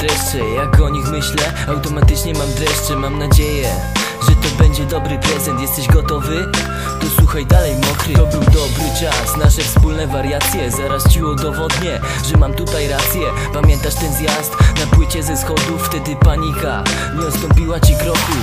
streszczę. Jak o nich myślę, automatycznie mam dreszcze. Mam nadzieję, że to będzie dobry prezent. Jesteś gotowy? To słuchaj dalej, mokry. To był dobry czas, nasze wspólne wariacje. Zaraz ci udowodnię, że mam tutaj rację. Pamiętasz ten zjazd na płycie ze schodów? Wtedy panika nie odstąpiła ci kroku.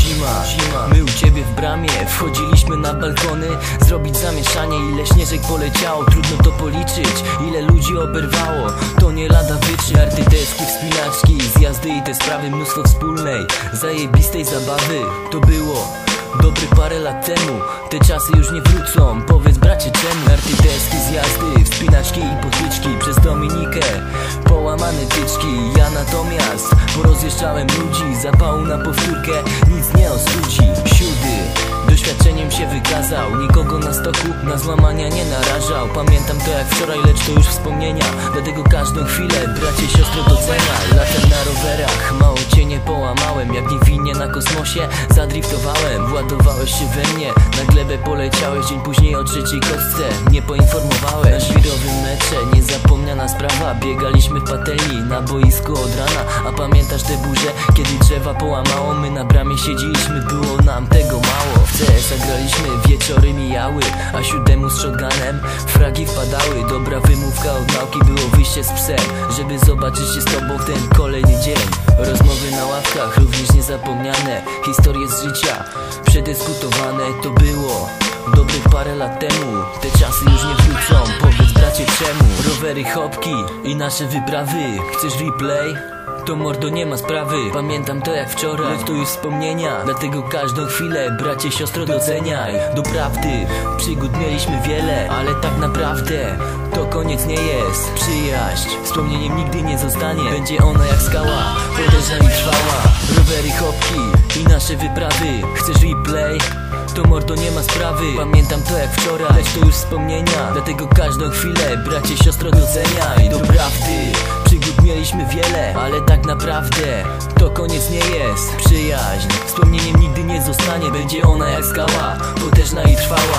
Zima, my u ciebie w bramie. Wchodziliśmy na balkony, zrobić zamieszanie. Ile śnieżek poleciało, trudno to policzyć. Ile ludzi oberwało, to nie lada wyczyn. Narty, deski, wspinaczki, zjazdy i te sprawy. Mnóstwo wspólnej, zajebistej zabawy. To było dobre parę lat temu. Te czasy już nie wrócą, powiedz bracie czemu. Narty, deski, zjazdy, wspinaczki i potyczki. Przez Dominikę połamane tyczki. Ja natomiast porozjeżdżałem ludzi. Zapału na powtórkę nic nie ostudzi. Siódy doświadczeniem się wykazał. Nikogo na stoku na złamania nie narażał. Pamiętam to jak wczoraj, lecz to już wspomnienia. Dlatego każdą chwilę, bracie, siostro, doceniaj. Latem na rowerach mało cię nie połamałem. Jak niewinnie na kosmosie zadriftowałem. Władowałeś się we mnie, na glebę poleciałeś. Dzień później o trzeciej kostce nie poinformowałeś. Na żwirowym mecze niezapomniana sprawa. Biegaliśmy w patelni na boisku od rana. A pamiętasz te burze, kiedy drzewa połamało? My na bramie siedzieliśmy, było nam tego mało. W CS-a graliśmy, wieczory mijały, a 7 z shotgunem fragi wpadały. Dobra wymówka od nauki było wyjście z psem, żeby zobaczyć się z tobą w ten kolejny dzień. Rozmowy na ławkach również niezapomniane. Historie z życia przedyskutowane. To było dobrych parę lat temu. Te czasy już nie wrócą, powiedz bracie czemu. Rowery, hopki i nasze wyprawy. Chcesz replay? To mordo, nie ma sprawy. Pamiętam to jak wczoraj, lecz to już wspomnienia. Dlatego każdą chwilę, bracie, siostro, doceniaj. Doprawdy, przygód mieliśmy wiele, ale tak naprawdę to koniec nie jest. Przyjaźń wspomnieniem nigdy nie zostanie. Będzie ona jak skała, podeszła i trwała. Rowery, hopki i nasze wyprawy. Chcesz replay? To mordo, nie ma sprawy. Pamiętam to jak wczoraj, lecz to już wspomnienia. Dlatego każdą chwilę, bracie, siostro, doceniaj. Doprawdy, przygód mieliśmy wiele, ale tak naprawdę to koniec nie jest. Przyjaźń wspomnieniem nigdy nie zostanie. Będzie ona jak skała, potężna i trwała.